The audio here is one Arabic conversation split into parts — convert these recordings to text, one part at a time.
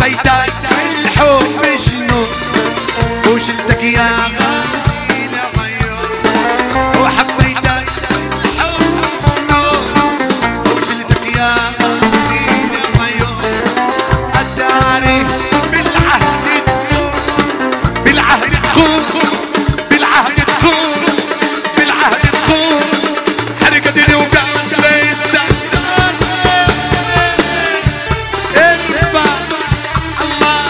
وحبيتك الحب جنون وشلتك يا غالي لعيون وحبيتك الحب جنون وشلتك يا غالي لعيون الداري بالعهد تخون بالعهد تخون بالعهد تخون بالعهد تخون حرقتني وقلبي تسكر ارفع الله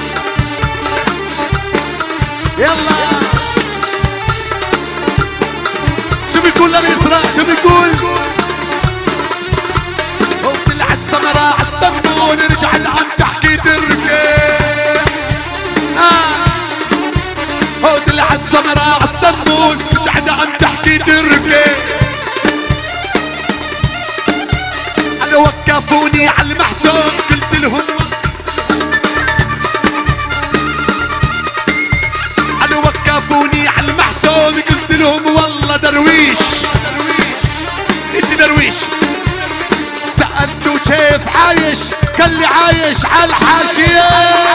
يلا شو بيقول للإسراء شو بيقول وطلعت سمراء عالصندوق نرجع لعم تحكي تركي وطلعت سمراء عالصندوق نرجع لعم تحكي تركي انا وقفوني على المحسوب قلت لهم وقفوني على المحسوب قلت لهم والله درويش انت درويش سألته كيف عايش قال لي عايش على الحاشية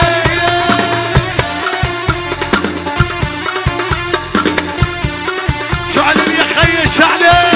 شو علم يا خي شو علم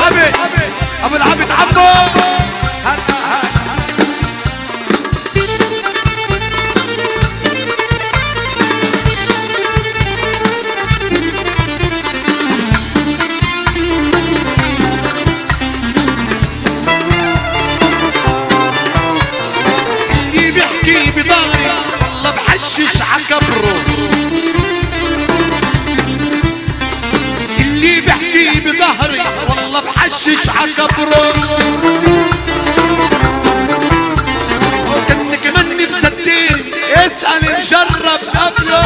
ابو العبد عمو بحشش عكبره، اللي بحكي بظهري والله بحشش عكبره، وكنك مني مصدقني اسأل مجرب قبله.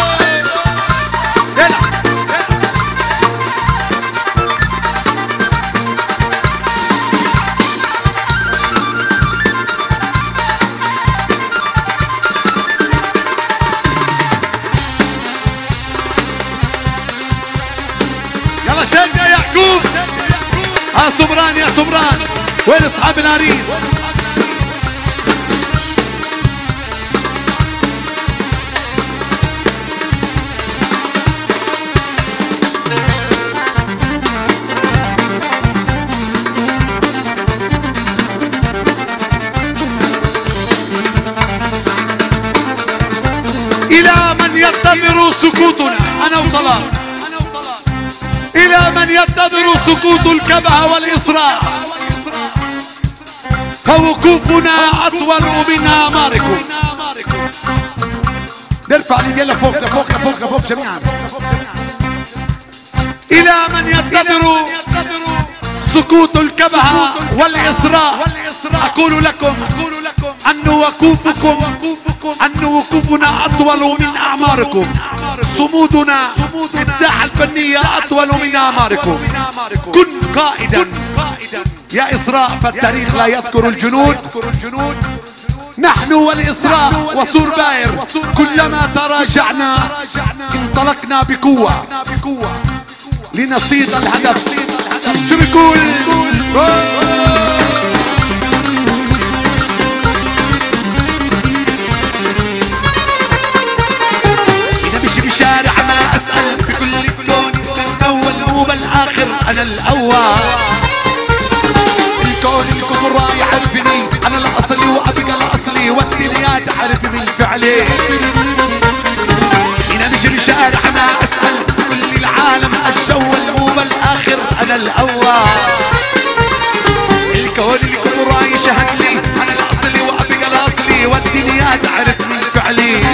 يلا شد يا يعقوب. صبران يا صبران، وين اصحاب العريس؟ إلى من ينتظر سكوتنا أنا وطلال، إلى من ينتظر سكوت الكبه والإصرار، فوقوفنا أطول من أعماركم. نرفع اليد لفوق لفوق لفوق لفوق جميعا. إلى من ينتظر سكوت الكبه والإصرار، أقول لكم أن وقوفنا أطول من أعماركم، صمودنا في الساحة الفنية أطول من أعماركم. كن قائدا يا إسراء، فالتاريخ لا يذكر الجنود. نحن والإسراء وسور باير كلما تراجعنا انطلقنا بقوة لنصيد الهدف. شو بيقول؟ بشارع ما أسأل بكل الكون، من أول مو بالآخر أنا الأول. الكون الكبرى يعرفني أنا الأصلي وأبقى الأصلي، والدنيا تعرفني فعلي. أنا مش بشارع ما أسأل بكل العالم، الشول مو بالآخر أنا الأول. الكون الكبرى يشهد لي أنا الأصلي وأبقى الأصلي، والدنيا تعرفني فعلي.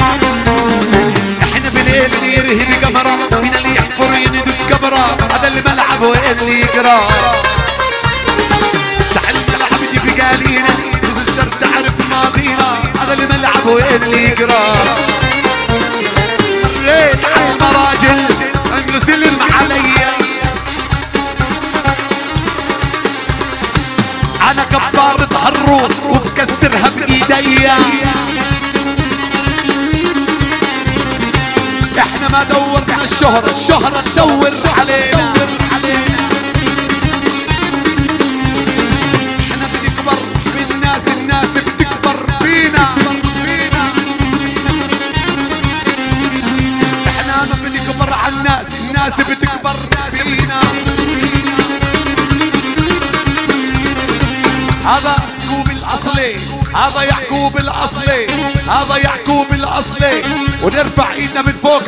الليل يرهب قمرة من اللي يحفر يندب كبرة، هذا الملعب وين اللي يقرا. سحل الملعب يجيب قالينا نزل تعرف ماضينا، هذا الملعب وين اللي يقرا. مريت على المراجل انه سلم عليا، انا كبار الروس وبكسرها بايديا. احنا ما دورنا الشهرة، الشهرة تدور علينا. احنا بنكبر بالناس، الناس بتكبر فينا. احنا ما بنكبر على الناس، الناس بتكبر فينا. هذا يعقوب الأصلي، هذا يعقوب الأصلي، هذا يعقوب الأصلي. ونرفع ايدنا من فوق